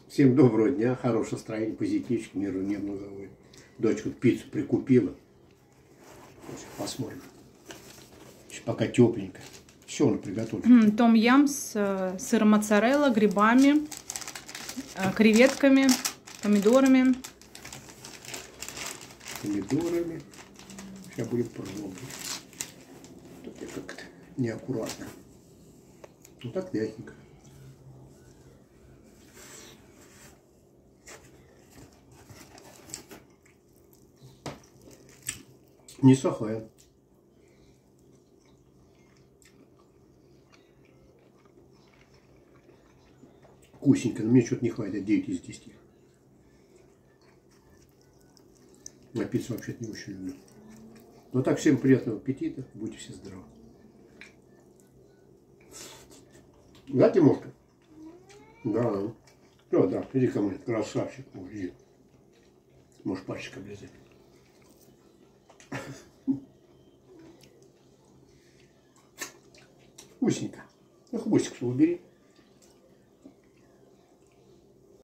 Всем доброго дня, хорошего настроения, позитивчик, миру небу заводит. Дочка пиццу прикупила. Сейчас посмотрим. Сейчас пока тепленько. Все она приготовит. Том-ям с сыром моцарелла, грибами, креветками, помидорами. Помидорами. Сейчас будем пробовать. Тут я как-то неаккуратно. Ну так мягенько. Не сухая. Вкусненько, но мне что-то не хватит 9 из 10. На пиццу вообще-то не очень люблю. Но так, всем приятного аппетита, будьте все здоровы. Да, Тимошка? Да. Все, да, иди ко мне, красавчик мой, иди. Можешь пальчик облизать. Вкусненько. Ну, хвостик свой убери.